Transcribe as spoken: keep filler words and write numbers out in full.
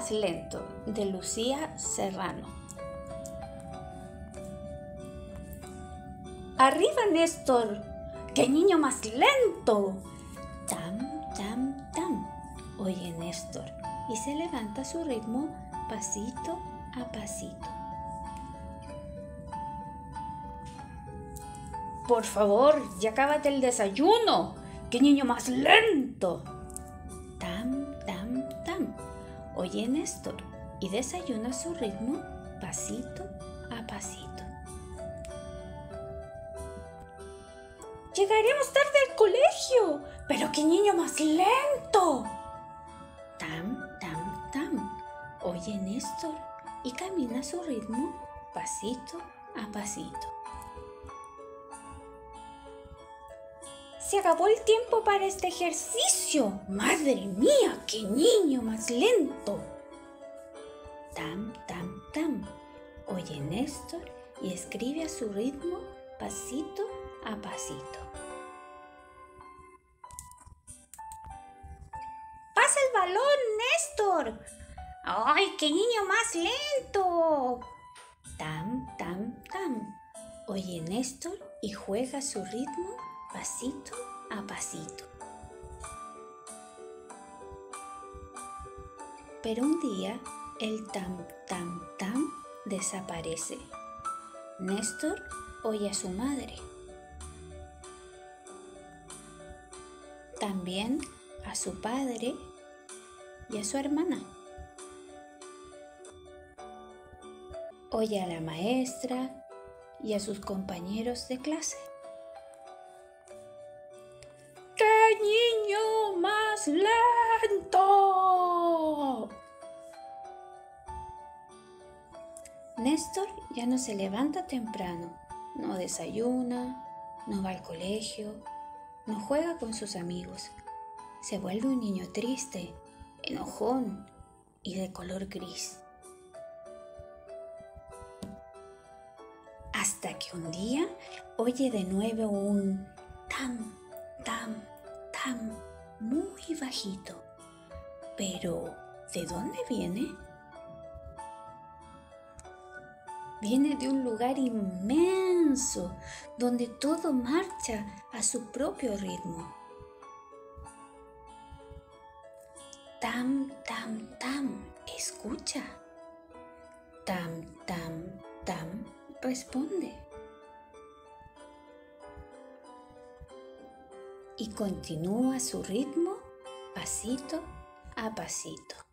más lento, de Lucía Serrano. ¡Arriba, Néstor! ¡Qué niño más lento! Tam, tam, tam, oye Néstor, y se levanta a su ritmo pasito a pasito. Por favor, ya acábate el desayuno. ¡Qué niño más lento! Tam, tam, tam, oye Néstor, y desayuna a su ritmo pasito a pasito. Llegaremos tarde al colegio, pero qué niño más lento. Tam, tam, tam, oye Néstor, y camina a su ritmo pasito a pasito. Se acabó el tiempo para este ejercicio. ¡Madre mía, qué niño más lento! Tam, tam, tam, oye Néstor, y escribe a su ritmo pasito a pasito. ¡Pasa el balón, Néstor! ¡Ay, qué niño más lento! Tam, tam, tam, oye Néstor, y juega a su ritmo pasito a pasito. Pero un día el tam, tam, tam desaparece. Néstor oye a su madre. También a su padre y a su hermana. Oye a la maestra y a sus compañeros de clase. ¡Qué niño más lento! Néstor ya no se levanta temprano, no desayuna, no va al colegio, no juega con sus amigos. Se vuelve un niño triste, enojón y de color gris. Hasta que un día oye de nuevo un tam, tam, tam, muy bajito. Pero, ¿de dónde viene? Viene de un lugar inmenso, donde todo marcha a su propio ritmo. Tam, tam, tam, escucha. Tam, tam, tam, responde. Y continúa su ritmo pasito a pasito.